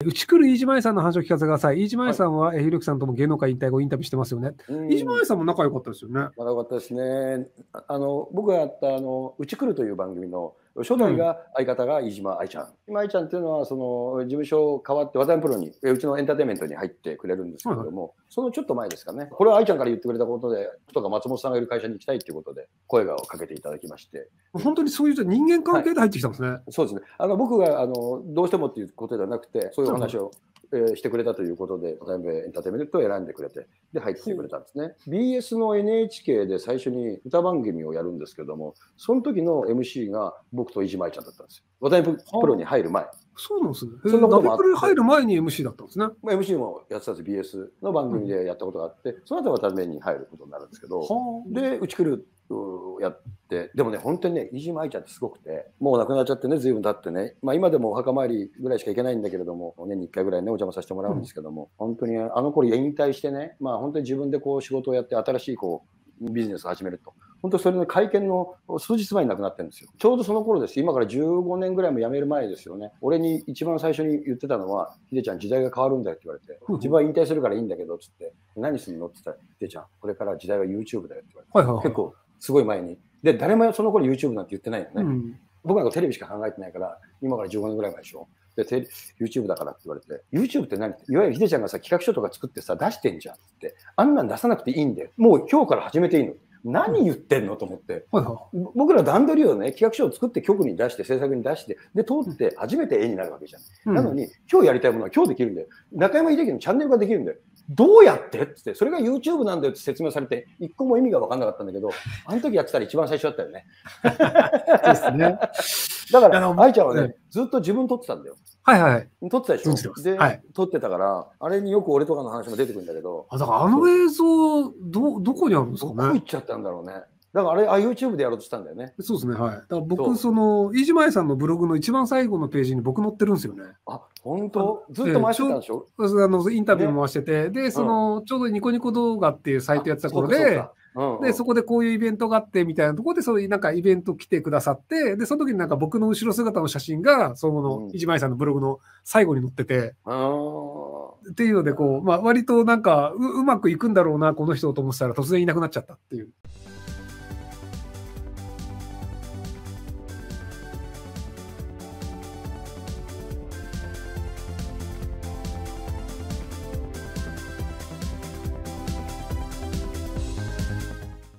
内来る飯島愛さんの話を聞かせてください。飯島愛さんは、ひろゆきさんとも芸能界引退後インタビューしてますよね。飯島愛さんも仲良かったですよね。 仲良かったですね。僕がやった内来るという番組の初代が相方が飯島愛ちゃん。飯島愛ちゃんっていうのは、その事務所変わって、渡辺プロに、うちのエンターテインメントに入ってくれるんですけれども、そのちょっと前ですかね。これは愛ちゃんから言ってくれたことで、とか松本さんがいる会社に行きたいということで、声をかけていただきまして。 本当にそういう人間関係で入ってきたんですね。 そうですね。僕がどうしてもっていうことではなくて、そういうお話をしてくれたということで、渡辺エンターテインメントを選んでくれて、で、入ってくれたんですね。BS の NHK で最初に歌番組をやるんですけども、その時の MC が僕と飯島愛ちゃんだったんですよ。渡辺プロに入る前。 そうなんですね。そんなこともあって。プロに入る前に MC だったんですね。 MC もやってたんです。BS の番組でやったことがあって、その後渡辺に入ることになるんですけど、で、うち来るやって、でもね、本当にね、飯島愛ちゃんってすごくて、もう亡くなっちゃってね、随分経ってね、今でもお墓参りぐらいしか行けないんだけれども、年に1回ぐらいね、お邪魔させてもらうんですけども、本当に頃引退してね、本当に自分でこう仕事をやって、新しいビジネスを始めると。本当それの会見の数日前に亡くなってるんですよ。ちょうどその頃です。今から15年ぐらいも辞める前ですよね。俺に一番最初に言ってたのは、ヒデちゃん時代が変わるんだよって言われて、自分は引退するからいいんだけど、つって、何するのって言ったら、ヒデちゃん、これから時代は YouTube だよって言われて、結構すごい前に。で、誰もその頃 YouTube なんて言ってないよね。僕なんかテレビしか考えてないから、今から15年ぐらい前でしょ。で、YouTube だからって言われて、YouTube って何って、いわゆるヒデちゃんがさ、企画書とか作ってさ、出してんじゃんって。あんなん出さなくていいんだよ。もう今日から始めていいの。何言ってんのと思って。僕ら段取りをね、企画書を作って局に出して、制作に出して、で、通って初めて絵になるわけじゃん。なのに、今日やりたいものは今日できるんだよ。中山秀樹のチャンネルができるんだよ。どうやってって、それが YouTube なんだよって説明されて、一個も意味が分かんなかったんだけど、あの時やってたら一番最初だったよね。 そうですね。 だから、愛ちゃんはね、ずっと自分撮ってたんだよ。 はいはい。 撮ってたでしょ。で、撮ってたから、あれによく俺とかの話も出てくるんだけど。 だから映像、どこにあるんですかね。 どこ行っちゃったんだろうね。だからあれ、YouTube でやろうとしたんだよね。 そうですね、はい。だから僕、飯島愛さんのブログの一番最後のページに僕載ってるんですよね。 あ、本当？ずっと回してたんでしょ？ インタビューも回してて、で、ちょうどニコニコ動画っていうサイトやってた頃で、で、そこでこういうイベントがあってみたいなところで、そういうなんかイベント来てくださって、で、その時になんか僕の後ろ姿の写真が、その飯島愛さんのブログの最後に載ってて、っていうので、割となんかうまくいくんだろうな、この人と思ってたら突然いなくなっちゃったっていう。